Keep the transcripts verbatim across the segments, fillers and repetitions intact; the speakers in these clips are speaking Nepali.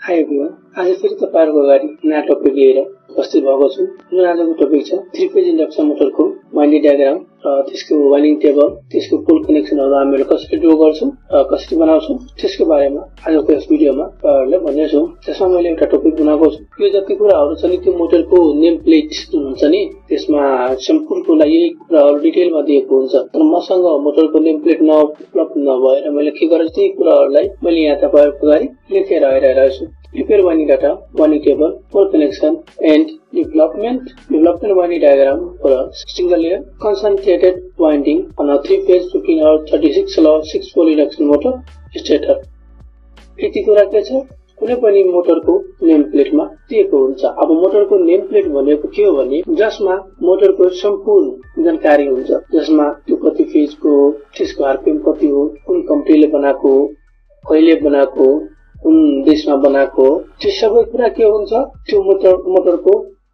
हाई एभ्रिवान, आज फेरि तपाईहरुको अगाडि नयाँ टपिक लिएर उपस्थित भएको छु। जुन आजको टपिक छ थ्री फेज इन्डक्सन मोटरको वाइन्डिङ डायग्राम र त्यसको वाइन्डिङ टेबल, त्यसको पुल कनेक्सनहरु हामीले कसरी ड्रा गर्छौं र कसरी बनाउँछौं त्यसको बारेमा आजको यस भिडियोमा तपाईहरुलाई भन्नेछु। त्यसमा मैले एउटा टपिक बनाएको छु। यो जति कुराहरु छ नि त्यो मोटरको नेम प्लेट हुन्छ नि, त्यसमा सम्पूर्णको लागि यही कुराहरु डिटेलमा दिएको हुन्छ। तर मसँग मोटरको नेम प्लेट नउपलब्ध नभएर मैले के गरेछु ती कुराहरुलाई मैले यहाँ तपाईहरुको अगाडि लेखेर आइरहेको छु। Prepare winding data, winding table, pole connection, and development. Development winding diagram for a single layer concentrated winding on a three-phase fifteen or thirty-six slot six pole induction motor stator. यति कुरा के छ कुनै पनि मोटरको नेम प्लेटमा दिएको हुन्छ। अब मोटरको नेम प्लेट भनेको के हो भने जसमा मोटरको सम्पूर्ण जानकारी हुन्छ, जसमा त्यो कति फेजको, त्यसको आरपीएम कति हो, कुन कम्पनीले बनाएको हो, कहिले बनाएको हो, कुन देशमा बनाएको, त्यो सबै कुरा के हुन्छ त्यो मोटर मोटरको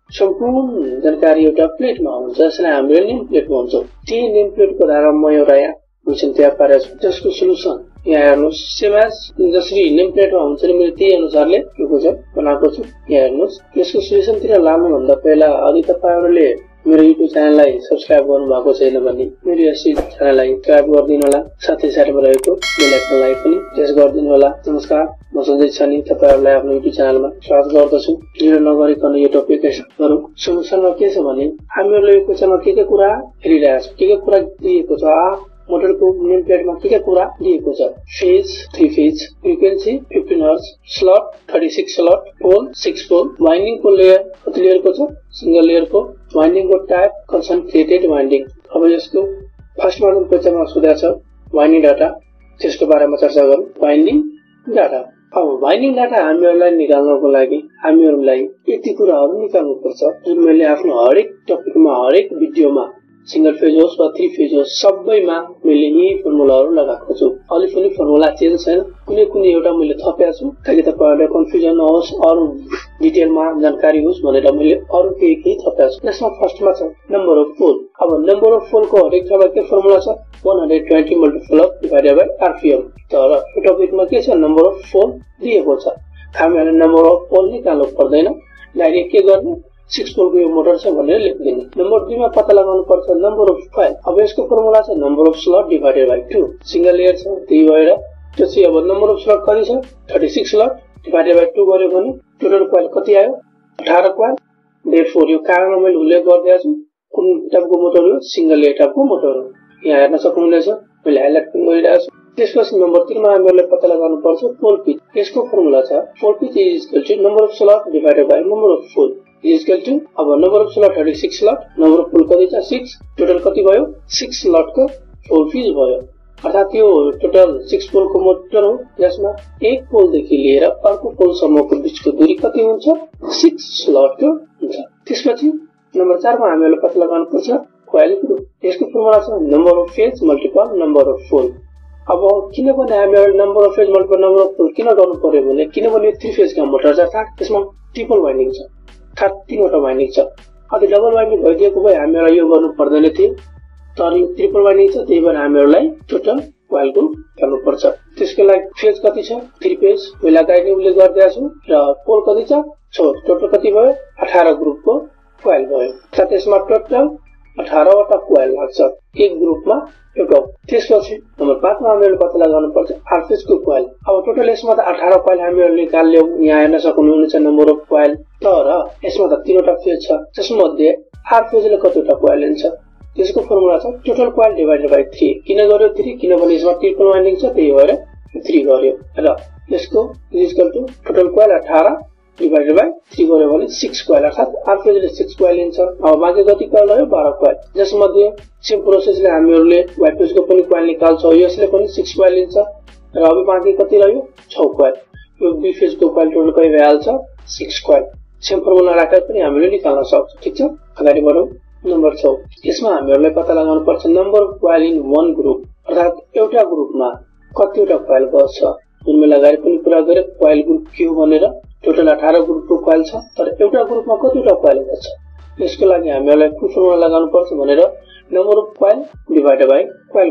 सम्पूर्ण जानकारी एउटा प्लेटमा हुन्छ, जसलाई हामीले नेम प्लेट भन्छौं। त्यही नेम प्लेटको आधारमा म एउटा यहाँ क्वेशन तयार पारेको छु, जसको सल्युसन यहाँ हेर्नुस्। सेम एज जसरी नेम प्लेटमा हुन्छ नि मैले त्यही अनुसारले यो क्वेशन बनाएको छु। यहाँ हेर्नुस्। यसको सल्युसनतिर लानु भन्दा पहिला अलि तपाईहरुले मेरो युट्युब च्यानललाई सब्स्क्राइब गर्नु भएको छैन भने मेरो यस च्यानललाई सब्स्क्राइब गरिदिनु होला, साथै साथैमा रहेको बेल आइकनलाई पनि प्रेस गरिदिनु होला। नमस्कार, म सञ्जय छानी तपाईहरुलाई आफ्नो युट्युब च्यानलमा स्वागत गर्दछु। ढिलो नगरिकन यो टपिक स्टार्ट गरौँ। सल्युसनमा के छ भने हामीहरुले यो क्वेशनमा के के कुरा हेरिरहेका छौं, के के कुरा दिएको छ, मोटरको नेम प्लेटमा के के कुरा दिएको छ। Phase three phase, frequency fifteen hertz, slot thirty six slot, pole six pole, winding को लेयर कति लेयरको छ, सिंगल लेयरको, वाइन्डिङ को टाइप कन्सन्ट्रेटेड वाइन्डिङ। अब यसको फर्स्टमा जुन क्वेशनमा सोधेको छ वाइन्डिङ डाटा, त्यसको बारेमा चर्चा गरौँ। वाइन्डिङ डाटा, अब वाइन्डिङ डाटा हामीहरुलाई निकाल्नको लागि हामीहरुलाई यति कुराहरु निकाल्नु पर्छ जुन मैले आफ्नो हरेक टपिकमा हरेक भिडियोमा सिंगल फेज होस् वा थ्री फेज होस् सबैमा मैले यही फर्मुलाहरु लगाएको छु। अलि पनि फर्मुला चेन्ज छैन, कुनै कुनै एउटा मैले थपेको छु ताकि तपाईहरुलाई कन्फ्युजन नहोस्, अरु डिटेलमा जानकारी होस् भनेर मैले अरु केही केही थपेको छु। यसमा फर्स्टमा छ नम्बर अफ पोल। अब नम्बर अफ पोल को हरेक ठाउँमा के फर्मुला छ one hundred twenty multiple of divided by RPM. तर यो टपिकमा के छ नम्बर अफ पोल दिएको छ, हामीले नम्बर अफ पोल निकाल्नु पर्दैन, डाइरेक्ट के गर्ने सिक्स पोल को यो मोटर छ भनेर लेख्दिनु। नम्बर दुई मा पत्ता लगाउनु पर्छ नम्बर अफ कॉइल। अब यसको फर्मुला छ number of slot divided by two. Single layer छ त्यही भएर त्यो चाहिँ अब नम्बर अफ स्लट कति छ thirty six slot divided by two गर्यो भने टोटल कॉइल कति आयो अठारह कॉइल। देयरफोर यो कारण मैले उल्लेख गरिदिएको छु कुन टाइपको मोटर हो, सिंगल लेयर टाइपको मोटर हो। यहाँ हेर्न सक्नुहुनेछ मैले हाइलाइट पनि गरिरहेको छु। त्यसपछि नम्बर तीन मा हामीले पत्ता लगाउनु पर्छ पोल पिच। यसको फर्मुला छ pole pitch is equal to number of slot divided by number of pole is equal to अब number of slot thirty six slot, number of pole कति छ सिक्स, टोटल कति भयो सिक्स स्लट को फोर पिच भयो। अर्थात यो टोटल सिक्स पोल को मोटर हो जसमा एक पोल देखि लिएर अर्को पोल सम्मको बीचको दूरी कति हुन्छ सिक्स स्लट को हुन्छ। त्यसपछि नम्बर चार मा हामीले पत्ता लगाउनु पर्छ कॉइल ग्रुप। यसको फर्मुला छ number of phase multiple number of pole. अब किनभने हामीले number of phase multiple number of pole किन गर्नु पर्यो भने किनभने थ्री फेज का मोटर छ अर्थात त्यसमा ट्रिपल वाइन्डिङ छ, अर्थात तीनवटा वाइन्डिङ छ। अब डबल वाइन्डिङ भइदिएको भए हामीलाई यो गर्नु पर्दैन थियो, तर यो ट्रिपल वाइन्डिङ छ त्यही भएर हामीलाई टोटल कॉइल ग्रुप गर्नु पर्छ। त्यसको लागि फेज कति छ थ्री फेज पहिला गाइडले उल्लेख गरिदिएको छु र पोल कति छ छ, टोटल कति भयो अठारह ग्रुपको कॉइल भयो। अर्थात यसमा टोटल अठारह वटा कॉइल लाग्छ एक ग्रुपमा एउटा। त्यसपछि नम्बर पाँच मा हामीले पत्ता लगाउनु पर्छ आर फेज को कॉइल। अब टोटल यसमा त अठारह कॉइल हामीले निकाल्यौ, यहाँ हेर्न सक्नुहुनेछ नम्बर अफ कॉइल। तर यसमा त तीनवटा फेज छ जसमध्ये आर फेजले कतिवटा कॉइल लिन्छ त्यसको फर्मुला छ total coil divided by three. किन गर्यो थ्री किनभने यसमा ट्रिपल वाइन्डिङ छ त्यही भएर थ्री गर्यो र यसको is equal to total coil अठारह डिभाइडेड बाइ थ्री गर्यो भने सिक्स कॉइल, अर्थात आर फेजले सिक्स कॉइल लिन्छ। अब बाँकी कति कॉइल रह्यो बाह्र कॉइल, जसमध्ये सेम प्रोसेसले हामीहरुले वाइ फेजको पनि कॉइल निकाल्छौं, यसले पनि सिक्स कॉइल लिन्छ र अब बाँकी कति रह्यो छ कॉइल। यो बी फेजको कॉइल टोटल कति भइहाल्छ सिक्स कॉइल। सेम फर्मुला राखेर पनि हामीले निकाल्न सक्छौं। ठीक छ, अगाडि बढौं। नम्बर छ यसमा हामीहरुलाई पत्ता लगाउनु पर्छ number of coil in one group, अर्थात एउटा ग्रुपमा कतिवटा कॉइल बस्छ। जुन मैले अगाडि पनि कुरा गरे कॉइल ग्रुप के हो भनेर टोटल अठारह ग्रुपको कॉइल छ तर एउटा ग्रुपमा कतिवटा कॉइल बस्छ। यसको लागि हामीहरुलाई कुन फर्मुला लगाउनु पर्छ भनेर number of coil divided by coil group.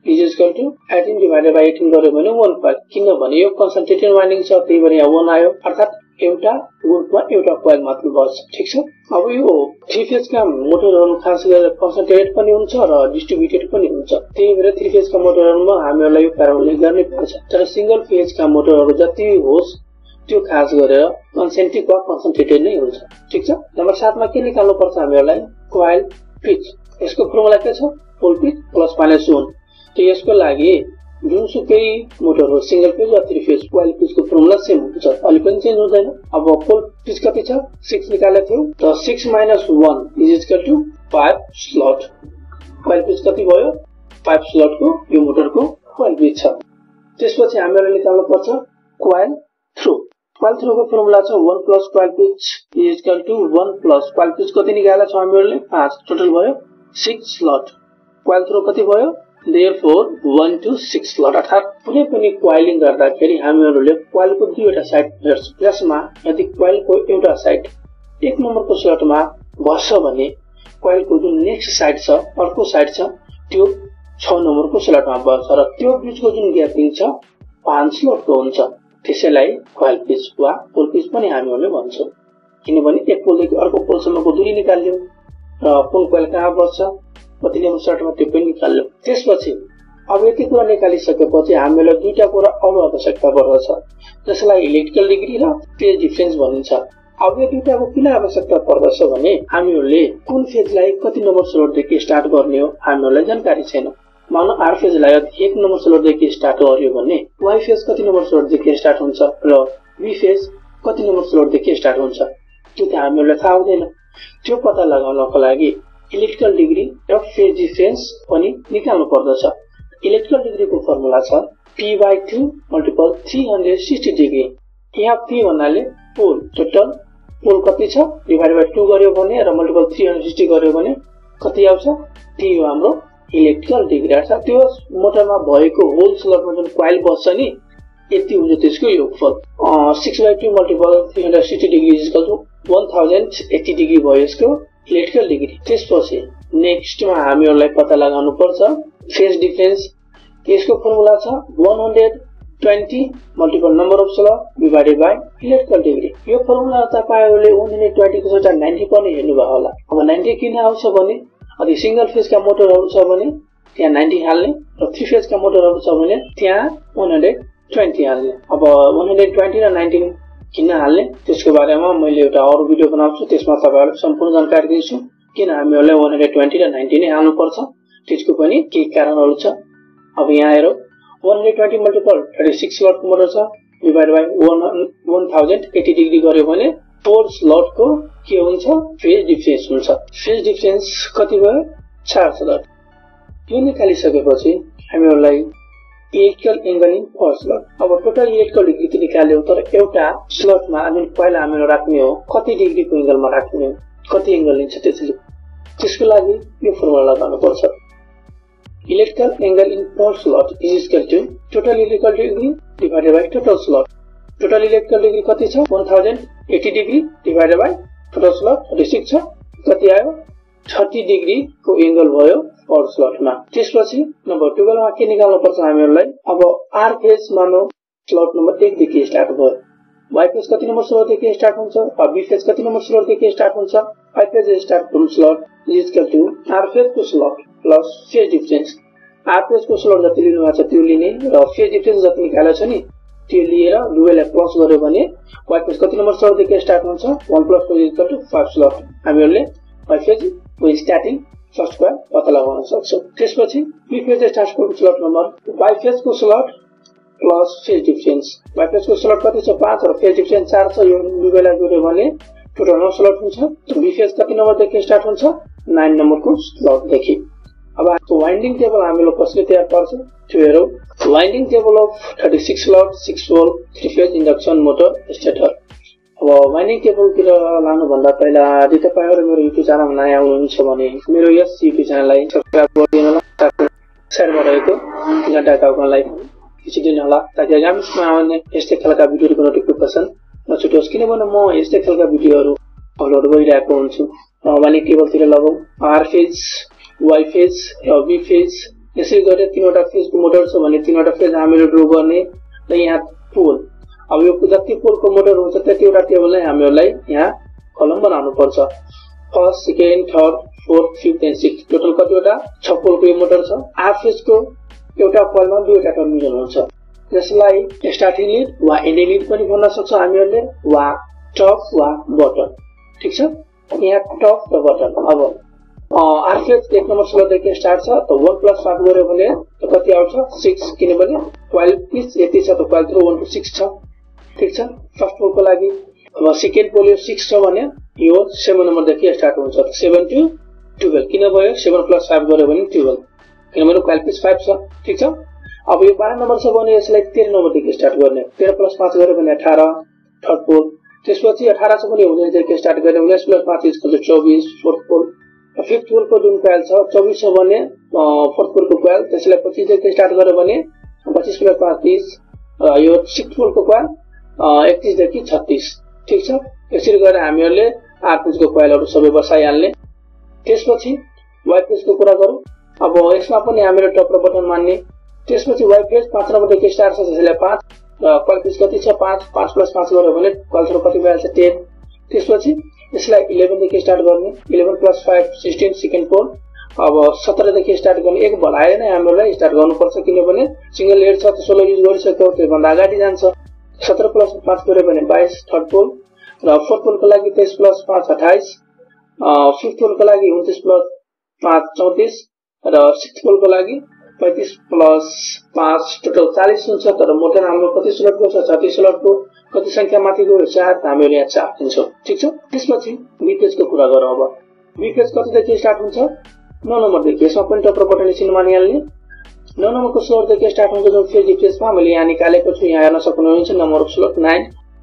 Is equal to eighteen divided by eighteen गर्यो भने one coil किनभने यो कन्सन्ट्रेटेड वाइन्डिङ छ त्यही भएर यहाँ one आयो अर्थात एउटा ग्रुपमा एउटा कोइल मात्र बस्छ ठीक छ। अब यो थ्री फेज का मोटरहरु खास गरेर कन्सन्ट्रेटेड पनि हुन्छ र डिस्ट्रिब्युटेड पनि हुन्छ त्यही भएर थ्री फेज का मोटरहरुमा हामीहरुलाई यो कार्यान्वयन गर्ने पर्छ तर सिंगल फेज का मोटरहरु जति होस् त्यो खास गरेर कन्सेन्ट्रिक वा कन्सन्ट्रेटेड नै हुन्छ ठीक छ। नम्बर सात मा के निकाल्नु पर्छ हामीहरुलाई कोइल पिच यसको फर्मुला के छ pole pitch plus minus one त यसको लागि जुनसुकै मोटर हो सिंगल फेज वा थ्री फेज कोइल पिच को फर्मुला सेम हुन्छ अलि पनि चेन्ज हुँदैन। अब पोल पिच कति छ six निकालेको थियो त six minus one is equal to five slot coil pitch कति भयो five स्लट को यो मोटर को कोइल पिच छ। त्यसपछि हामीहरुले निकाल्नु पर्छ कोइल थ्रो कोइल थ्रो को फर्मुला छ one plus coil pitch is equal to one plus coil pitch कति निकालेको छ हामीहरुले five टोटल भयो six स्लट कोइल थ्रो कति भयो therefore one to six slot अर्थात कुनै पनि कोइलिङ गर्दाखेरि हामीहरुले कोइलको दुईवटा साइड हेर्छौं जसमा यदि कोइलको एउटा साइड एक नम्बरको स्लटमा बस्छ भने कोइलको जुन नेक्स्ट साइड छ अर्को साइड छ त्यो छ नम्बरको स्लटमा बस्छ र त्यो बीचको जुन ग्यापिङ छ पाँच स्लटको हुन्छ त्यसैलाई कोइल पिच वा पोल पिच पनि हामीहरुले भन्छौं किनभने एक पोलदेखि अर्को पोलसम्मको दूरी निकाल्यौ र कुन कोइल कहाँ बस्छ कति नम्बर स्लटमा त्यो पनि निकाल्यौ। त्यसपछि अब यति कुरा निकालिसकेपछि हामीलाई दुईटा कुरा अरु आवश्यकता पर्दछ जसलाई इलेक्ट्रिकल डिग्री र फेज डिफरेन्स भनिन्छ। अब यो दुईटाको किन आवश्यकता पर्दछ भने हामीहरुले कुन फेजलाई कति नम्बर स्लटदेखि स्टार्ट गर्ने हो हामीहरुलाई जानकारी छैन। मानौ आर फेजलाई एक नम्बर स्लटदेखि स्टार्ट गर्यो भने वाइ फेज कति नम्बर स्लटदेखि स्टार्ट हुन्छ र बी फेज कति नम्बर स्लटदेखि स्टार्ट हुन्छ त्यो त हामीहरुलाई थाहा हुँदैन। त्यो पत्ता लगाउनको लागि इलेक्ट्रिकल डिग्री र फेज डिफरेन्स पनि निकाल्नु पर्दछ। इलेक्ट्रिकल डिग्री को फर्मुला छ P by two multiple three hundred sixty degree. यहाँ P भन्नाले पोल टोटल पोल कति छ डिवाइड बाइ two गर्यो भने र मल्टिपल three hundred sixty गर्यो भने कति आउँछ T हो हाम्रो इलेक्ट्रिकल डिग्री अर्थात त्यो मोटरमा भएको होल स्लटमा जुन कोइल बस्छ नि यति हुन्छ त्यसको योगफल six by two multiple three hundred sixty degree is equal to one thousand eighty degree भयो यसको इलेक्ट्रिकल डिग्री। त्यसपछि नेक्स्टमा हामीहरुलाई पत्ता लगाउनु पर्छ फेज डिफरेन्स यसको फर्मुला छ one hundred twenty multiple number of slot divided by electrical degree. यो फर्मुला तपाईहरुले one hundred twenty को सट्टा ninety पनि हेर्नु भयो होला। अब ninety किन आउँछ भने अनि सिंगल फेज का मोटरहरु छ भने त्यहाँ ninety हाल्ने र थ्री फेज का मोटरहरु छ भने त्यहाँ one hundred twenty हाल्ने। अब one hundred twenty र ninety किन हाल्ने त्यसको बारेमा मैले एउटा अरु भिडियो बनाउँछु त्यसमा तपाईहरुलाई सम्पूर्ण जानकारी दिन्छु किन हामीहरुलाई one hundred twenty र ninety नै हाल्नु पर्छ त्यसको पनि के कारणहरु छ। अब यहाँ हेरौ one hundred twenty multiple thirty-six slot को मोटर छ divide by one thousand eighty degree गर्यो भने फोर स्लट को के हुन्छ फेज डिफरेन्स हुन्छ। फेज डिफरेन्स कति भयो चार स्लट। यो निकालिसकेपछि हामीहरुलाई electrical angle in per slot अब टोटल इलेक्ट्रिकल डिग्री निकाल्यौ तर एउटा स्लटमा जुन कोइल हामीहरु राख्ने हो कति डिग्रीको एंगलमा राख्ने हो कति एंगल लिन्छ त्यसले त्यसको लागि यो फर्मुला लगाउनु पर्छ electrical angle in per slot is equal to total electrical degree divided by total slot. Total electrical degree कति छ one thousand eighty degree divided by total slot thirty-six छ कति आयो thirty डिग्री को एंगल भयो पर स्लटमा। त्यसपछि नम्बर twelve मा के निकाल्नु पर्छ हामीहरुलाई अब आर फेज मानो स्लट नम्बर एक देखि स्टार्ट भयो वाइ फेज कति नम्बर स्लट देखि स्टार्ट हुन्छ र बी फेज कति नम्बर स्लट देखि स्टार्ट हुन्छ Y phase start from slot is equal to R phase को slot plus phase difference. R phase को स्लट जति लिनु भएको छ त्यो लिने र फेज डिफरेन्स जति निकालेको छ नि त्यो लिएर दुवैलाई प्लस गर्यो भने वाइ फेज कति नम्बर स्लट देखि स्टार्ट हुन्छ one plus two is equal to five slot. हामीहरुले वाइ फेज को स्टार्टिङ फर्स्ट कोइल पत्ता लगाउन सक्छौं। त्यसपछि B phase start from slot number Y phase को slot plus phase difference Y phase को स्लट कति छ five र फेज डिफरेन्स four छ यो दुवैलाई जोड्यो भने टोटल नौ स्लट हुन्छ। बी फेज कति नम्बर देखि स्टार्ट हुन्छ nine नम्बर को स्लट देखि। अब आको वाइन्डिङ टेबल हामीले कसरी तयार पार्छौं त्यो हेरौं। Winding table of thirty-six slot six pole three phase induction motor stator. अब वाइन्डिङ टेबल तिर लानु भन्दा पहिला यदि तपाईहरु मेरो युट्युब च्यानलमा नयाँ हुनुहुन्छ भने मेरो यस युट्युब च्यानललाई सब्स्क्राइब गरिदिनु होला साइडमा रहेको घण्टा आइकनलाई थिचिदिनु होला ताकि आगामी आउने यस्तै खालका भिडियोहरुको नोटिफिकेसन नछुटोस् किनभने म यस्तै खालका भिडियोहरु अपलोड गरिरहेको हुन्छु। वाइन्डिङ टेबल तिर लगाऊ आर फेज वाइ फेज र बी फेज यसै गरी तीनवटा फेजको मोटर छ भने तीनवटा फेज हामीले ड्रा गर्ने र यहाँ पोल अब यो जति पोलको मोटर हुन्छ त्यतिवटा टेबललाई हामीहरूलाई यहाँ कलम बनाउनु पर्छ first second third fourth fifth and sixth total कतिवटा छ पोलको यो मोटर छ आर फेजको एउटा कोइलमा दुईवटा टर्मिनल हुन्छ त्यसलाई स्टार्टिङ लिड वा एन्डिङ लिड पनि भन्न सक्छौं हामीहरूले वा टप वा बटन ठीक छ यहाँ टप र बटन अब आर फेज एक नम्बर स्लटदेखि स्टार्ट छ त one plus five गर्यो भने कति आउँछ six किनभने कोइल पिच यति छ त coil throw one to six छ ठीक छ फर्स्ट पोलको लागि अब सेकेन्ड पोल यो six छ भने यो seven नम्बरदेखि स्टार्ट हुन्छ seven to twelve किन भयो seven plus five गर्यो भने twelve किनभने कोइल पिच five छ ठीक छ अब यो बाह्र नम्बर छ भने यसलाई तेह्र नम्बरदेखि स्टार्ट गर्ने तेह्र plus five गर्यो भने अठारह थर्ड पोल त्यसपछि अठारह छ भने उन्नाइसदेखि स्टार्ट गर्ने उन्नाइस plus five इक्वल टु चौबिस फोर्थ पोल फिफ्थ पोल को जुन कोइल छ चौबिस छ भने फोर्थ पोल को कोइल त्यसलाई पच्चीस देखि स्टार्ट गर्यो भने पच्चीस plus five तीस यो सिक्स्थ पोल को कोइल एकतीस देखि छत्तीस ठीक छ यसरी गरेर हामीहरूले आर फेज को कोइलहरु सबै बसाइहाल्ने त्यसपछि वाइ फेज को कुरा गरौँ अब यसमा पनि हामीले टप र बटन मान्ने त्यसपछि वाइ फेज पाँच नम्बरदेखि स्टार्ट छ त्यसलाई पाँच र कोइल पिच कति छ पाँच पाँच plus पाँच गर्यो भने कोइल थ्रो कति भइहाल्छ दस त्यसपछि यसलाई eleven देखि स्टार्ट गर्ने eleven plus five sixteen second pole अब सत्रह देखि स्टार्ट गर्ने एक बढाएर नै हामीलाई स्टार्ट गर्नुपर्छ किनभने सिंगल हेड छ त सोलह युज गरिसक्यो त्यो भन्दा अगाडि जान्छ सत्रह plus पाँच गर्यो भने बाइस थर्ड पोल र फोर्थ पोलको लागि तेइस plus पाँच अट्ठाइस फिफ्थ पोलको लागि उन्तीस plus पाँच चौतीस र सिक्स्थ पोलको लागि पैंतीस plus पाँच टोटल चालीस हुन्छ तर मोटर हाम्रो कति स्लटको छ छत्तीस स्लटको कति संख्या माथि गयो चार हामीले यहाँ चार दिन्छौं ठीक छ त्यसपछि बी फेज को कुरा गरौँ अब बी फेज कति देखि स्टार्ट हुन्छ नौ नम्बर देखि यसमा पनि टप र बटन निसिन मानिहाल्ने नौ नम्बरको स्लट देखि स्टार्ट हुन्छ जुन फेज डिफरेन्समा मैले यहाँ निकालेको छु यहाँ हेर्न सक्नुहुन्छ number of slot nine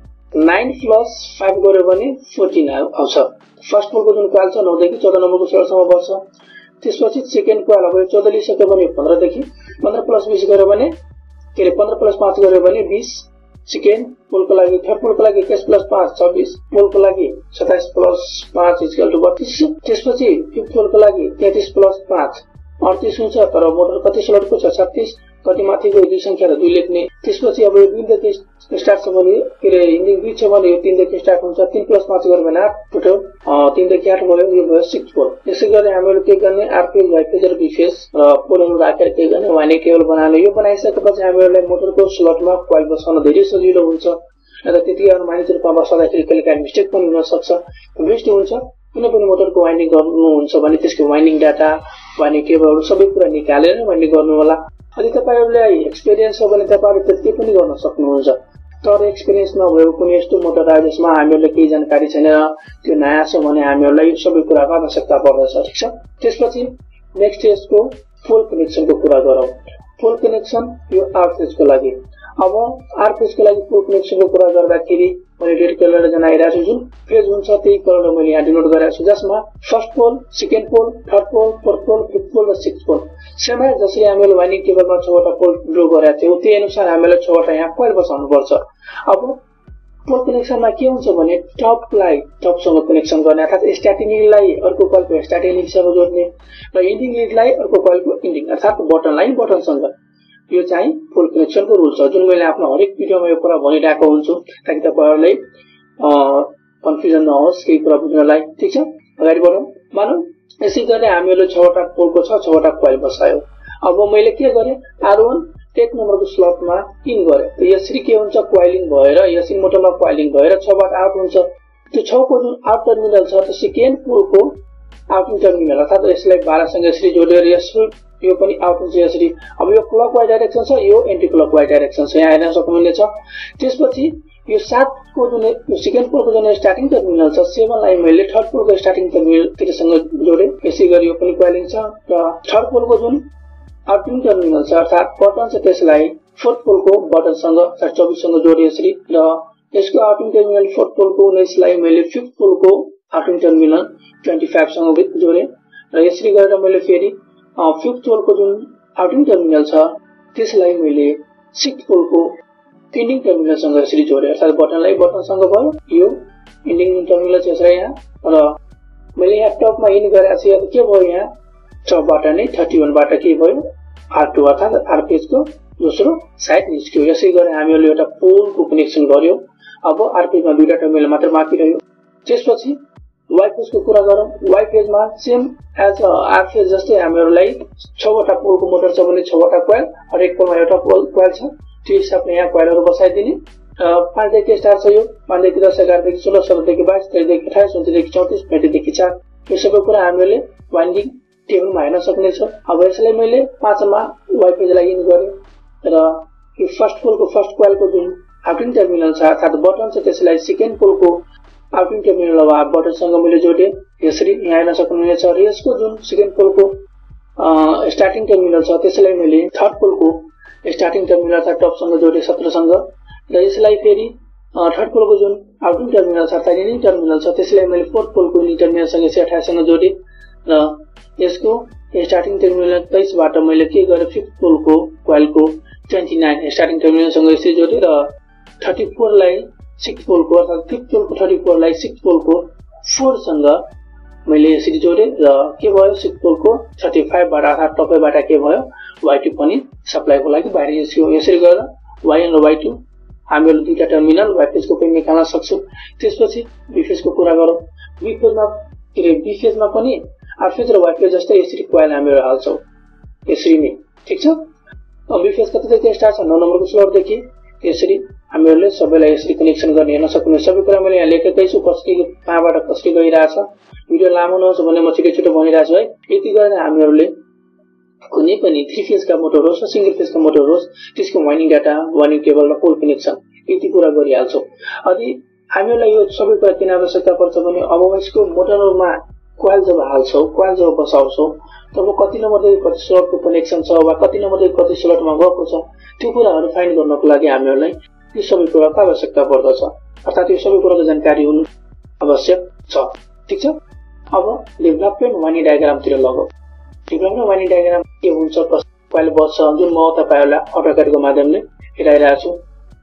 nine plus five गर्यो भने fourteen आउँछ फर्स्ट पोलको जुन कोइल छ नौ देखि चौदह नम्बरको स्लटसम्म बढ्छ त्यसपछि सेकेन्ड कोइल अब चौदह लिइसक्यो भने पंद्रह देखि पंद्रह plus बीस गर्यो भने के रे पंद्रह plus पाँच गर्यो भने बीस सेकेन्ड पोलको लागि थर्ड पोलको लागि इक्कीस plus पाँच चौबिस पोलको लागि सत्ताइस plus पाँच इक्वल टु बत्तीस त्यसपछि फिफ्थ पोलको लागि तैंतीस plus पाँच अड़तीस हुन्छ तर मोटर कति स्लटको छ छत्तीस कति माथि गयो दुई संख्या र दुई लेख्ने त्यसपछि अब यो दुई देखि स्टार्ट छ भने के रे इन्डिङ दुई छ भने यो तीन देखि स्टार्ट हुन्छ तीन plus पाँच गर्यो भने आठ टोटल तीन देखि आठ भयो यो भयो सिक्स पोल यसै गरी हामीले के गर्ने आरपीएम वाइ फेज र बी फेज र पोलहरु राखेर के गर्ने वाइन्डिङ टेबल बनाउने यो बनाइसकेपछि हामीहरूले मोटरको स्लटमा कोइल बसाउन धेरै सजिलो हुन्छ र त्यतिखेर मानिस रूपमा बसाउँदाखेरि कहिलेकाहीँ मिस्टेक पनि हुन सक्छ मिस्टेक हुन्छ कुनै पनि मोटरको वाइन्डिङ गर्नुहुन्छ भने त्यसको वाइन्डिङ डाटा वाइन्डिङ टेबलहरु सबै कुरा निकालेर वाइन्डिङ गर्नु होला यदि तपाईहरुलाई एक्सपीरियन्स छ भने तपाईहरु त्यति पनि गर्न सक्नुहुन्छ तर एक्सपीरियन्स नभएको कुनै यस्तो मोटर आयो जसमा हामीहरुलाई केही जानकारी छैन त्यो नयाँ छ भने हामीहरुलाई यो सबै कुराको आवश्यकता पर्दछ ठीक छ त्यसपछि नेक्स्ट यसको फुल कनेक्सनको कुरा गरौँ फुल कनेक्सन यो आर फेजको लागि अब आर फेजको लागि फुल कनेक्सनको कुरा गर्दाखेरि मैले रेड कलर जनाइरहेको छु जुन फेज हुन्छ त्यही कलर मैले यहाँ डिनोट गरेको छु जसमा first pole second pole third pole fourth pole fifth pole र सिक्स्थ पोल सेम जसरी हामीले वाइन्डिङ टेबलमा छवटा पोल ड्रा गरेका थियौं त्यही अनुसार हामीले छवटा यहाँ कोइल बसाउनु पर्छ अब पोल कनेक्सनमा के हुन्छ भने टपलाई टपसँग कनेक्सन गर्ने अर्थात स्टार्टिङ लिडलाई अर्को कोइलको स्टार्टिङ लिडसँग जोड्ने र एन्डिङ लिडलाई अर्को कोइलको एन्डिङ अर्थात बटनलाई बटनसँग यो चाहिँ फुल कनेक्सनको रुल छ जुन मैले आफ्नो हरेक भिडियोमा यो कुरा भनिरहेको हुन्छु ताकि तपाईहरुलाई कन्फ्युजन नहोस् केही कुरा बुझ्नलाई ठीक छ अगाडि बढौं मानौ यसै गरी हामीले छवटा पोलको छ छवटा कोइल बसायो अब मैले के गरे आर वन एक नम्बरको स्लटमा इन गरे यसरी के हुन्छ कोइलिङ भएर यसरी मोटरमा कोइलिङ भएर छबाट आउट हुन्छ त्यो छको जुन आउट टर्मिनल छ त्यो सेकेन्ड पोलको आउटिङ टर्मिनल अर्थात यसलाई बाह्र सँग यसरी जोडेर यसो यो पनि आउट हुन्छ यसरी अब यो क्लकवाइज डाइरेक्सन छ यो एन्टी क्लकवाइज डाइरेक्सन छ यहाँ हेर्न सक्नुहुन्छ त्यसपछि यो सात को जुन यो सेकेन्ड पोलको जुन स्टार्टिङ टर्मिनल छ सेवन लाई मैले थर्ड पोलको स्टार्टिङ टर्मिनल तिरसँग जोडे यसै गरी यो पनि कोइलिङ छ र थर्ड पोलको जुन आउटिङ टर्मिनल छ अर्थात बटन छ त्यसलाई फोर्थ पोलको बटनसँग चौबिस सँग जोडे यसरी र यसको आउटिङ टर्मिनल फोर्थ पोलको उन्नाइस लाई मैले फिफ्थ पोलको आउटिङ टर्मिनल पच्चीस सँग जोडे र यसरी गरेर मैले फेरि फिफ्थ पोलको जुन आउटिङ टर्मिनल छ त्यसलाई मैले सिक्स्थ पोलको एन्डिङ टर्मिनल सँग यसरी जोडे अर्थात बटनलाई बटनसँग भयो यो एन्डिङ टर्मिनल छ यसरी यहाँ र मैले यहाँ टपमा इन गरेको छु अब के भयो यहाँ टपबाट नै इकतीस बाट के भयो आर टू अर्थात आरपीएच को दोस्रो साइड निस्क्यो। यसै गरी हामीहरूले एउटा पोलको कनेक्सन गर्यो। अब आरपीएच मा दुईटा टर्मिनल मात्र बाँकी रह्यो। त्यसपछि वाइ फेज को कुरा गरौँ। वाइ फेज मा सेम एज आर फेज जस्तै हामीहरूलाई छवटा पोलको मोटर छ भने छवटा कोइल, हरेक पोलमा एउटा पोल कोइल छ। त्यो हिसाबले यहाँ कोइलहरू बसाइदिने। पाँच देखि स्टार छ यो, पाँच देखि दस, एघार देखि सोह्र, सोह्र देखि बाइस, तेइस देखि अठाइस, उन्तिस देखि चौतिस, पैँतिस देखि चार। यो सबै कुरा हामीले वाइन्डिङ टेबलमा हेर्न सक्नेछ। अब यसलाई मैले पाँचमा वाइ फेजलाई इन गरेँ र यो फर्स्ट पोलको फर्स्ट कोइलको जुन आउटिङ टर्मिनल छ अर्थात बटन छ त्यसलाई सेकेन्ड पोलको आउटिङ टर्मिनल वा बटनसँग मैले जोडेँ। यसरी यहाँ हेर्न सक्नुहुनेछ। र यसको जुन सेकेन्ड पोलको स्टार्टिङ टर्मिनल छ त्यसलाई मैले थर्ड पोलको स्टार्टिङ टर्मिनल अर्थात टपसँग जोडेँ सत्रसँग। र यसलाई फेरि थर्ड पोलको जुन आउटिङ टर्मिनल छ अर्थात इनिङ टर्मिनल छ त्यसलाई मैले फोर्थ पोलको इनिङ टर्मिनलसँग एक सय अठाइससँग जोडेँ। र यसको स्टार्टिङ टर्मिनल तेइस बाट मैले के गरेँ, फिफ्थ पोलको कोइलको उनतीस स्टार्टिङ टर्मिनलसँग यसरी जोडेँ र चौंतीस लाई सिक्स पोलको अर्थात फिफ्थ पोलको चौंतीस लाई सिक्स पोलको फोर सँग मैले यसरी जोडेँ र के भयो, सिक्स पोलको पैंतीस बाट अर्थात टपैबाट के भयो, वाइ टू पनि सप्लाईको लागि बाहिर निस्क्यो। यसरी गरेर वाइ वन र वाइ टू हामीहरू दुईटा टर्मिनल वाइ फेजको पनि निकाल्न सक्छौँ। त्यसपछि बी फेजको कुरा गरौँ। बी फेजमा के अरे बी फेजमा पनि आर फेज र वाइ फेज जस्तै यसरी कोइल हामीहरू हाल्छौँ, यसरी नै। ठिक छ। बी फेज कतिदेखि स्टार्ट छ, नौ नम्बरको स्लटदेखि। यसरी हामीहरूले सबैलाई यसरी कनेक्सन गर्ने हेर्न सक्नुहुन्छ। सबै कुरा मैले यहाँ लेखेकै छु, कसरी कहाँबाट कसरी गइरहेछ। भिडियो लामो नहोस् भने म छिटो छिटो भनिरहेको छु है। यति गरेर हामीहरूले कुनै पनि थ्री फेजका मोटर होस् र सिंगल फेजका मोटर होस् त्यसको वाइन्डिङ डाटा, वाइन्डिङ केबल र पोल कनेक्सन यति कुरा गरिहाल्छौँ। अनि हामीहरूलाई यो सबै कुरा किन आवश्यकता पर्छ भने अब यसको मोटरमा कोइल जब हाल्छौँ, कोइल जब बसाउँछौँ तब कति नम्बरदेखि कति स्लटको कनेक्सन छ वा कति नम्बरदेखि कति स्लटमा गएको छ त्यो कुराहरू फाइन्ड गर्नको लागि हामीहरूलाई यो सबै कुराको आवश्यकता पर्दछ। अर्थात् यो सबै कुराको जानकारी हुनु आवश्यक छ। ठिक छ। अब डेभलपमेन्ट वाइन्डिङ डायग्रामतिर लगौँ। डेभलपमेन्ट वाइन्डिङ डायग्राम के हुन्छ, कोइल बस्छ, जुन म तपाईँहरूलाई अटोक्याडको माध्यमले हेराइरहेको छु।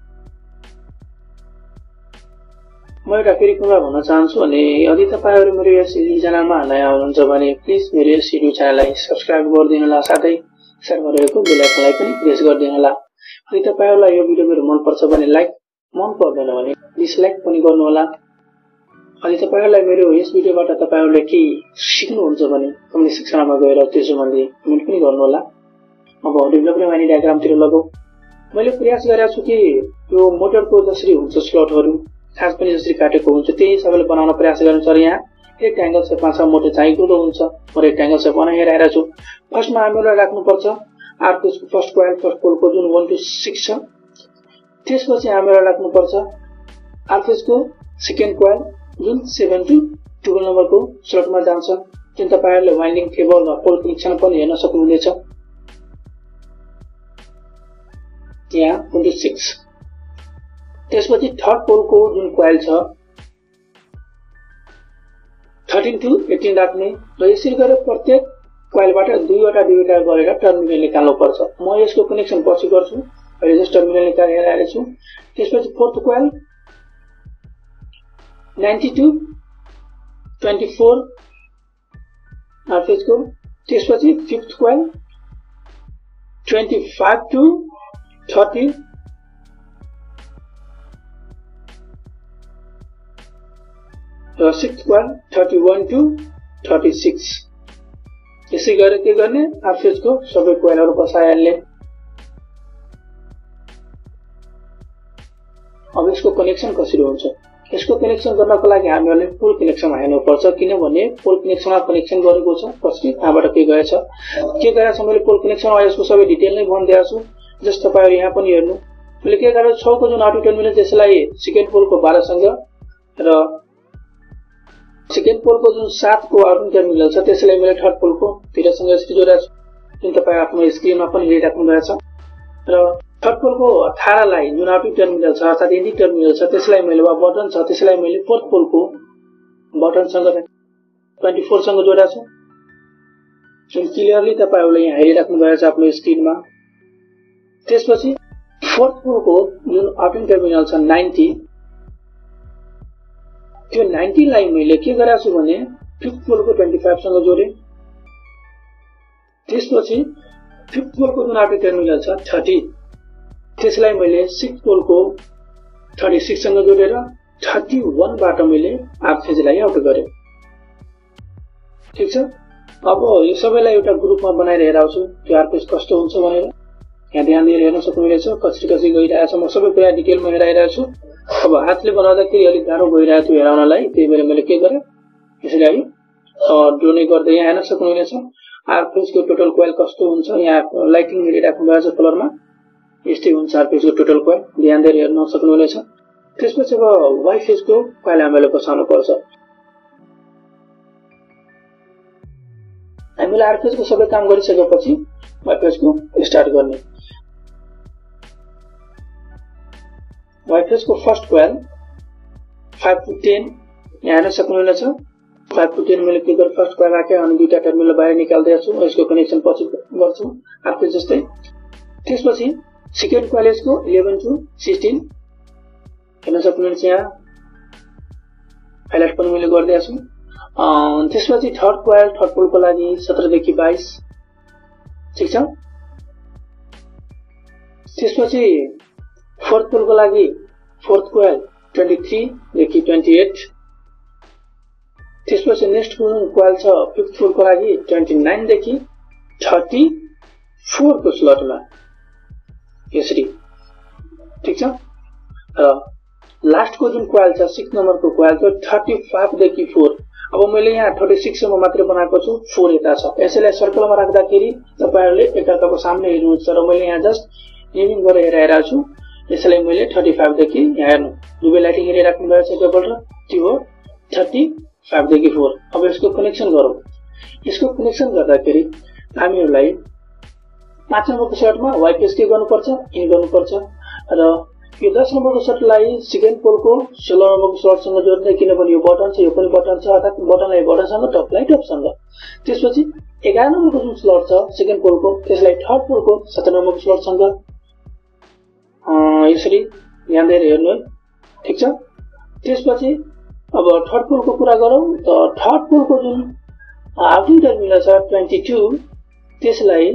म एउटा फेरि कुरा भन्न चाहन्छु भने यदि तपाईँहरू मेरो यस युट्युब च्यानलमा नयाँ हुनुहुन्छ भने प्लिज मेरो यस युट्युब च्यानललाई सब्स्क्राइब गरिदिनु होला, साथै साथमा रहेको बेल आइकनलाई पनि प्रेस गरिदिनु होला। यदि तपाईँहरूलाई यो भिडियो मेरो मनपर्छ भने लाइक, मन पर्दैन भने डिसलाइक पनि गर्नुहोला। अनि तपाईँहरूलाई मेरो यस भिडियोबाट तपाईँहरूले के सिक्नुहुन्छ भने कमेन्ट सेक्सनमा गएर त्यो सम्बन्धी कमेन्ट पनि गर्नुहोला। अब डेभलपमेन्ट वाइन्डिङ डायग्रामतिर लगौँ। मैले प्रयास गरेको छु कि यो मोटरको जसरी हुन्छ स्लटहरू खास पनि जसरी काटेको हुन्छ त्यही हिसाबले बनाउन प्रयास गर्नु छ। यहाँ रेक्ट्याङ्गल सेपमा छ, मोटर चाहिँ गुलो हुन्छ। म रेक्ट्याङ्गल सेप बनाइरहेको छु। फर्स्टमा हामीलाई राख्नुपर्छ आरपीएचको फर्स्ट कोइल फर्स्ट पोलको जुन वन टू सिक्स छ। त्यसपछि हामीलाई राख्नुपर्छ आरपीएचको सेकेन्ड कोइल जुन सेभेन टू टुवेल्भ नम्बरको स्लटमा जान्छ, जुन तपाईँहरूले वाइन्डिङ केबल र पोल कनेक्सन पनि हेर्न सक्नुहुनेछ। यहाँ वन टू सिक्स। त्यसपछि थर्ड पोलको जुन कोइल छ थर्टीन टू एटीन राख्ने र यसरी गरेर प्रत्येक कोइलबाट दुईवटा दुईवटा गरेर टर्मिनल निकाल्नु पर्छ। म यसको कनेक्सन पछि गर्छु, अहिले जस्ट टर्मिनल निकालेर आएको छु। त्यसपछि fourth coil ninety two twenty four आरपीएचको। त्यसपछि fifth coil twenty five two thirty र six coil thirty one two thirty six. यसै गरेर के गर्ने, आरपीएचको सबै कोइलहरू बसाइहाल्ने। अब यसको कनेक्सन कसरी हुन्छ, यसको कनेक्सन गर्नको लागि हामीहरूले पोल कनेक्सनमा हेर्नुपर्छ। किनभने पोल कनेक्सनमा कनेक्सन गरेको छ, कसरी कहाँबाट के गएछ के गएछ मैले पोल कनेक्सनमा यसको सबै डिटेल नै भनिदिएको छु। जस्ट तपाईँहरू यहाँ पनि हेर्नु, मैले के गरेर छको जुन आउटिङ टर्मिनल त्यसलाई सेकेन्ड पोलको बाह्रसँग र सेकेन्ड पोलको जुन सातको आउटिङ टर्मिनल छ त्यसलाई मैले थर्ड पोलको तेह्रसँग यसरी जोडेको छु, जुन तपाईँ आफ्नो स्क्रिनमा पनि हेरिराख्नु भएको छ। र थर्ड पोलको अठारलाई जुन आउटिङ टर्मिनल छ अर्थात् इन्डिङ टर्मिनल छ त्यसलाई मैले वा बटन छ त्यसलाई मैले फोर्थ पोलको बटनसँग ट्वेन्टी फोरसँग जोडेको छु, जुन क्लियरली तपाईँहरूले यहाँ हेरिराख्नु भएको छ आफ्नो स्क्रिनमा। त्यसपछि फोर्थ पोलको जुन आउटिङ टर्मिनल छ नाइन्टी, त्यो नाइन्टी लाई मैले के गरेको छु भने फिफ्थ पोलको ट्वेन्टी फाइभ सँग जोडेँ। त्यसपछि फिफ्थ पोलको जुन आरपी टर्मिनल छ थर्टी, त्यसलाई मैले सिक्स्थ पोलको थर्टी सिक्स सँग जोडेर थर्टी वन बाट मैले आर फेजलाई आउट गरे। ठीक छ। अब यो सबैलाई एउटा ग्रुपमा बनाएर हेराउँछु त्यो आर फेज कस्तो हुन्छ भनेर। यहाँ ध्यान दिएर हेर्न सक्नुहुनेछ कसरी कसरी गइरहेछ। म सबै कुरा डिटेलमा हेराइरहेको छु। अब हातले बनाउँदाखेरि अलिक गाह्रो भइरहेको थियो हेराउनलाई, त्यही भएर मैले के गरेँ यसरी ड्रोनै गर्दै यहाँ हेर्न सक्नुहुनेछ आर फेजको टोटल कोइल कस्तो हुन्छ। यहाँ लाइटिङ हेरिराख्नु भएको छ कलरमा, यस्तै हुन्छ आर फेजको टोटल कोइल, ध्यान दिएर हेर्न सक्नुहुनेछ। त्यसपछि अब वाइ फेजको कोइल हामीले बसाउनु पर्छ। हामीले आर फेजको सबै काम गरिसकेपछि वाइ फेजको स्टार्ट गर्ने। वाइ फेजको first coil five two ten यहाँ हेर्न सक्नुहुनेछ। फाइभ टू टेन मैले के गरेँ फर्स्ट कोइल राखेँ अनि दुईटा टर्मिनल बाहिर निकाल्दै छु। यसको कनेक्सन पछि गर्छु आर फेज जस्तै। त्यसपछि सेकेन्ड कोइल यसको इलेभेन टू सिक्सटीन हेर्न सक्नुहुन्छ, यहाँ हाइलाइट पनि मैले गरिदिएको छु। त्यसपछि थर्ड कोइल थर्ड पोलको लागि सत्र देखि बाइस। ठिक छ। त्यसपछि फोर्थ पोलको लागि फोर्थ कोइल ट्वेन्टी थ्री देखि ट्वेन्टी एट। त्यसपछि नेक्स्ट कोइल छ फिफ्थ पोलको लागि ट्वेन्टी नाइन देखि थर्टी फोर को स्लटमा यसरी। ठिक छ। र लास्टको जुन कोइल छ सिक्स नम्बरको कोइल छ थर्टी फाइभ देखि फोर। अब मैले यहाँ थर्टी सिक्स सम्म मात्रै बनाएको छु, फोर यता छ। यसैलाई सर्कलमा राख्दाखेरि तपाईहरुले एकअर्काको सामने हेर्नुहुन्छ र मैले यहाँ जस्ट नेमिङ गरेर हेराइरहेको छु। यसैलाई मैले थर्टी फाइभ देखि यहाँ हेर्नु दुवै लाइटिङ हेरिराख्नु भएको छ डबल र त्यो हो थर्टी फाइभ देखि फोर। अब यसको कनेक्सन गरौँ। यसको कनेक्सन गर्दाखेरि हामीहरूलाई पाँच नम्बरको सर्टमा वाइ फेज के गर्नुपर्छ इन गर्नुपर्छ र यो दस नम्बरको सर्टलाई सेकेन्ड पोलको सोह्र नम्बरको सर्टसँग जोड्ने, किनभने यो बटन छ यो पनि बटन छ, अर्थात् बटनलाई बटनसँग टपलाई टपसँग। त्यसपछि एघार नम्बरको जुन स्लट छ सेकेन्ड पोलको त्यसलाई थर्ड पोलको सत्र नम्बरको स्लटसँग यसरी ध्यान दिएर हेर्नु है। ठिक छ। त्यसपछि अब थर्ड पोलको कुरा गरौँ त थर्ड पोलको जुन आउटिङ टर्मिनल छ ट्वेन्टी टू त्यसलाई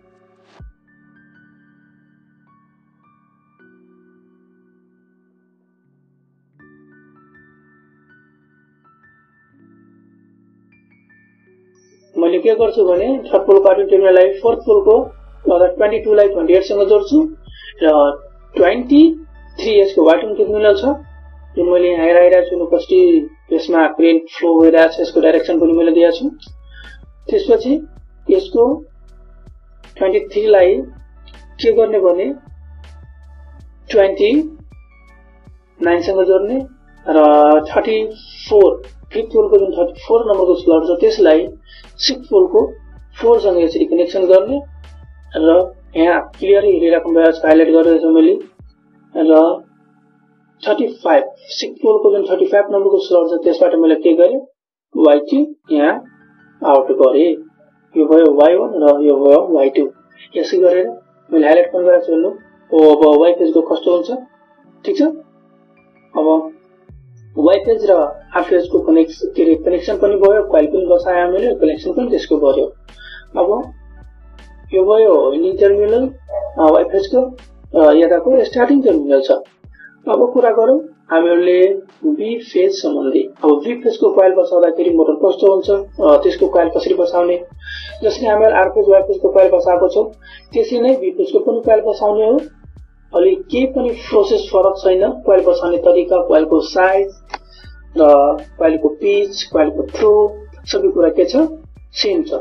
मैले के गर्छु भने थर्ड पोलको आउटिङ टर्मिनललाई फोर्थ पोलको अर्थात् ट्वेन्टी टू लाई ट्वेन्टी एट सँग जोड्छु र ट्वेन्टी थ्री यसको वाइटिङ टर्मिनल छ जुन मैले यहाँ हेराइरहेको छु कसरी यसमा करेन्ट फ्लो भइरहेको छ, यसको डाइरेक्सन पनि मैले दिएको छु। त्यसपछि यसको ट्वेन्टी थ्री लाई के गर्ने भने ट्वेन्टी नाइन सँग जोड्ने र थर्टी फोर फिफ्थ पोलको जुन थर्टी फोर नम्बरको स्लट छ त्यसलाई सिक्स्थ पोलको फोर सँग यसरी कनेक्सन गर्ने र यहाँ क्लियरली हेरिराख्नु भएको छ, हाइलाइट गरेको छु मैले। र थर्टी फाइभ सिक्स्थ पोलको जुन थर्टी फाइभ नम्बरको स्लट छ त्यसबाट मैले के गरेँ वाइ टू यहाँ आउट गरेँ। यो भयो वाइ वन र यो भयो वाइ टू। यसै गरेर मैले हाइलाइट पनि गरेको छु। हेर्नु अब वाइ फेजको कस्तो हुन्छ। ठिक छ। अब वाइ फेज र आर फेजको कनेक्सन के अरे कनेक्सन पनि भयो, कोइल पनि बसाए हामीले, कनेक्सन पनि त्यसको गर्यो। अब यो भयो इन्डिङ टर्मिनल वाइ फेजको यताको स्टार्टिङ टर्मिनल छ। अब कुरा गरौँ हामीहरूले बी फेज सम्बन्धी। अब बी फेजको कोइल बसाउँदाखेरि मोटर कस्तो हुन्छ, त्यसको कोइल कसरी बसाउने। जसरी हामीले आर फेज वाइ फेजको कोइल बसाएको छौँ त्यसै नै बी फेजको पनि कोइल बसाउने हो। अलि केही पनि प्रोसेस फरक छैन। कोइल बसाउने तरिका, कोइलको साइज र कोइलको पिच, कोइलको थ्रो सबै कुरा के छ सेम छ।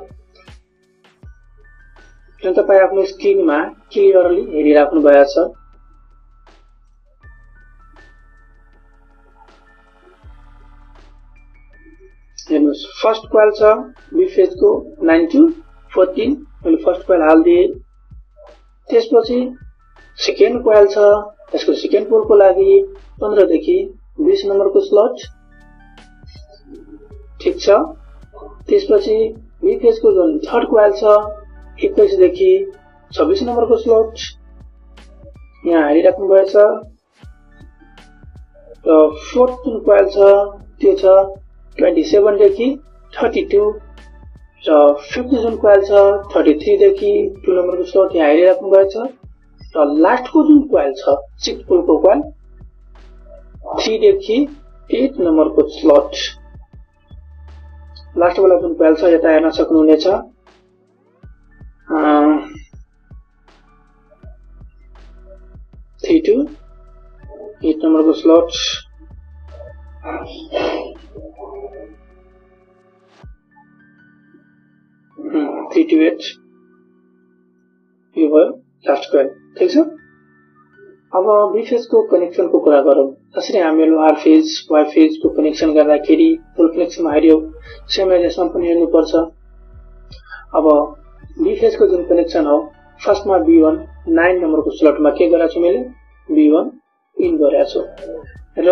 जुन तपाईँ आफ्नो स्क्रिनमा क्लियरली हेरिराख्नु भएको छ। हेर्नुहोस् फर्स्ट कोइल छ बी फेजको नाइन टू फोर्टीन, मैले फर्स्ट कोइल हालिदिएँ। त्यसपछि सेकेन्ड कोइल छ यसको सेकेन्ड पोलको लागि पन्ध्र देखि बीस नम्बरको स्लट। ठिक छ। त्यसपछि बी फेजको जुन थर्ड कोइल छ एक्काइस देखि छब्बीस नम्बरको स्लट यहाँ हेरिराख्नु भएको छ। र फोर्थ जुन कोइल छ त्यो छ ट्वेन्टी सेभेन देखि थर्टी टू र फिफ्थ जुन कोइल छ थर्टी थ्री देखि टू नम्बरको स्लट यहाँ हेरिराख्नु भएको छ र लास्टको जुन कोइल छ सिक्स पोलको कोइल थ्री देखि एट नम्बरको स्लट लास्ट वाला जुन कोइल छ यता हेर्न सक्नुहुनेछ थ्री टू एट नम्बरको स्लट थ्री टू एट यो भयो लास्ट कोइल ठीक छ। अब बी फेज को कनेक्सन को कुरा गरौँ। जसरी हामीहरु आर फेज वाई फेज को कनेक्सन गर्दाखेरि फुल कनेक्सनमा हेर्यो सेम एजमा पनि हेर्नु पर्छ। अब बी फेज को जुन कनेक्सन हो फर्स्टमा बी वन नाइन नम्बरको स्लटमा के गरेको छु मैले बी वन इन गरेको छु र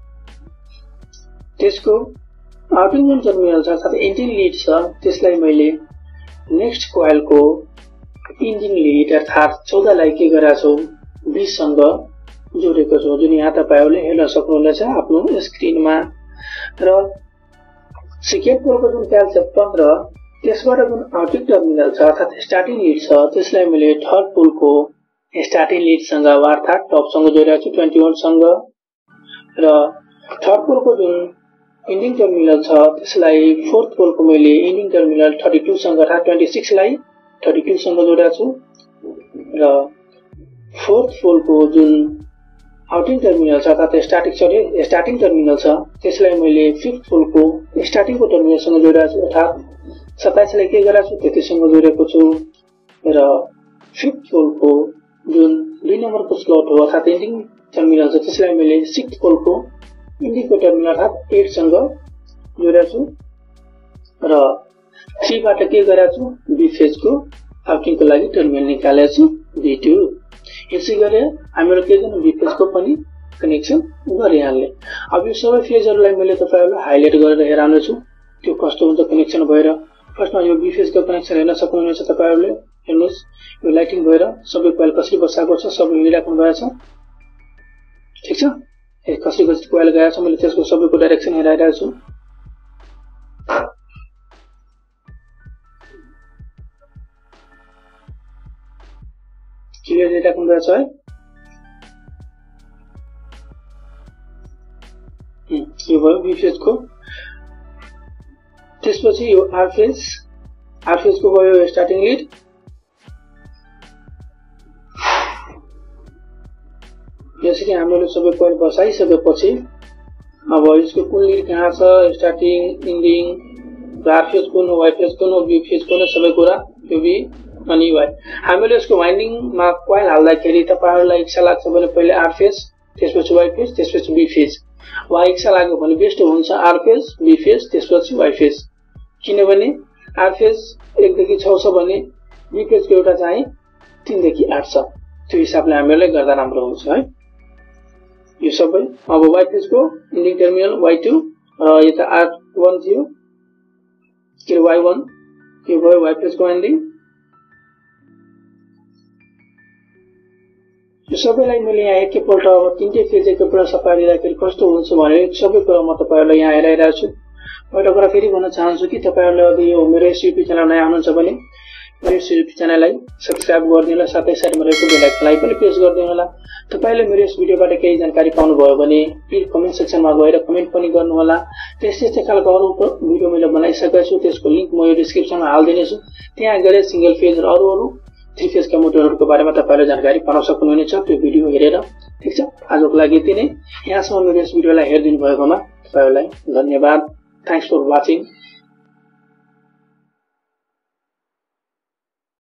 त्यसको आउटिङ जुन टर्मिनल छ साथै इन्जिन लीड छ त्यसलाई मैले नेक्स्ट कोइल को इन्जिन लीड अर्थात चौध लाई के गरेको छु बीस सँग जोडेको छु जुन यहाँ तपाईहरुले हेर्न सक्नुहुनेछ आफ्नो स्क्रिनमा र सेकेन्ड पोलको जुन कोइल छ पन्ध्र त्यसबाट जुन आउटिङ टर्मिनल छ अर्थात स्टार्टिङ लीड छ त्यसलाई मैले थर्ड पोलको स्टार्टिङ लीड सँग अर्थात टप सँग जोडेको छु ट्वेन्टी वन सँग र थर्ड पोलको जुन इन्डिङ टर्मिनल छ त्यसलाई फोर्थ पोलको मैले इन्डिङ टर्मिनल थर्टी टू सँग अर्थात ट्वेन्टी सिक्स लाई थर्टी टू सँग जोडेको छु र फोर्थ पोलको जुन आउटिङ टर्मिनल छ अर्थात स्टार्टिङ सरी स्टार्टिङ टर्मिनल छ त्यसलाई मैले फिफ्थ पोलको स्टार्टिङको टर्मिनल सँग जोडेको छु अर्थात सत्ताइस लाई के गरेको छु तेत्तीस सँग जोडेको छु र फिफ्थ पोलको जुन दुई नम्बरको स्लट हो अर्थात इन्डिङ टर्मिनल छ त्यसलाई मैले सिक्स्थ पोलको इन्डिङको टर्मिनल अर्थात एट सँग जोडेको छु र थ्री बाट के गरेको छु बी फेज को आउटिङको लागि टर्मिनल निकालेको छु बी टू। यसै गरे हामीहरु के गर्नु बी फेज को पनि कनेक्सन गरिहाल्ने। अब यो सबै फेजहरुलाई मैले तपाईहरुलाई हाइलाइट गरेर हेराउने छु त्यो कस्तो हुन्छ कनेक्सन भएर। फर्स्टमा यो बी फेज को कनेक्सन हेर्न सक्नुहुनेछ तपाईहरुले हेर्नुस् यो लाइटिङ भएर सबै कोइल कसरी बसाएको छ सबै हेरिराख्नु भएको छ ठीक छ। ए कसरी कसरी कोइल गएको छ मैले त्यसको सबैको डाइरेक्सन हेराइरहेको छु। क्लियर हेरिराख्नु भएको छ है यो भयो बी फेज को। त्यसपछि यो आर फेज आर फेज को भयो स्टार्टिङ लीड यसरी हामीले सबै कोइल बसाइसकेपछि अब यसको कुन लीड कहाँ छ स्टार्टिङ इन्डिङ आर फेज कुन हो वाई फेज कुन हो बी फेज कुन हो सबै कुरा यो बी अनि वाई। हामीले यसको वाइन्डिङमा कोइल हाल्दाखेरि तपाईहरुलाई इच्छा लाग्छ भने पहिले आर फेज त्यसपछि वाई फेज त्यसपछि बी फेज वा इच्छा लाग्यो भने बेस्ट हुन्छ आर फेज बी फेज त्यसपछि वाई फेज किनभने आर फेज एक देखि छ छ भने बी फेज को एउटा चाहिँ तीन देखि आठ छ त्यो हिसाबले हामीले गर्दा राम्रो हुन्छ है यो सबै। अब वाई फेज को इन्डिङ टर्मिनल वाई टू र यता आर वन थियो के वाई वन यो भयो वाई फेज को इन्डिङ। यो सबैलाई मैले यहाँ एकैपल्ट अब तीनटै फेज एकैपल्ट सफा दिँदाखेरि कस्तो हुन्छ भने सबै कुरा म तपाईहरुलाई यहाँ हेराइरहेको छु। एउटा कुरा फेरि भन्न चाहन्छु कि तपाईहरुले यदि यो मेरो युट्युब च्यानल नयाँ हुनुहुन्छ भने मेरो युट्युब च्यानललाई सब्स्क्राइब गरिदिनु होला साथै साथमा रहेको बेल आइकनलाई पनि प्रेस गरिदिनु होला। तपाईले मेरो यस भिडियोबाट केही जानकारी पाउनु भयो भने प्लिज कमेन्ट सेक्सनमा गएर कमेन्ट पनि गर्नु होला। त्यस्तै त्यस्तै खालको अरु भिडियो मैले बनाइसकेको छु त्यसको लिंक म यो डिस्क्रिप्सनमा हाल्दिने छु त्यहाँ गएर सिंगल फेज र अरु अरु थ्री फेज का मोटरहरुको बारेमा तपाईले जानकारी पाउन सक्नुहुनेछ त्यो भिडियो हेरेर ठीक छ। आजको लागि यति नै। यहाँसम्म मेरो यस भिडियोलाई हेरिदिनु भएकोमा तपाईलाई धन्यवाद। Thanks for watching.